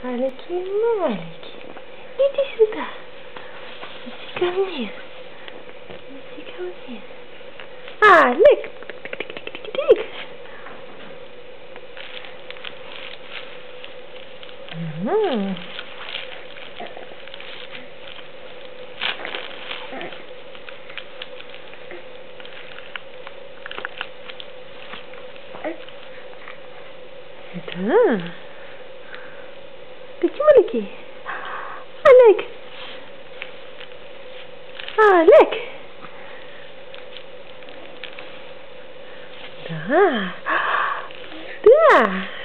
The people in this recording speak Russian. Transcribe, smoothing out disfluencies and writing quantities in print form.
Маленький, маленький. Иди сюда. Иди ко мне. Иди ко мне. Алик. Тик. Да. Такие маленькие. Алик. Алик. Да. Да.